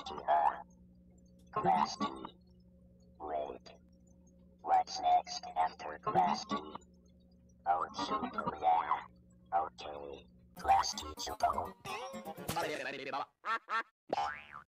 Klasky, huh? Klasky. Wait. What's next after Klasky? Oh, Csupo, yeah. Okay. Klasky, Csupo.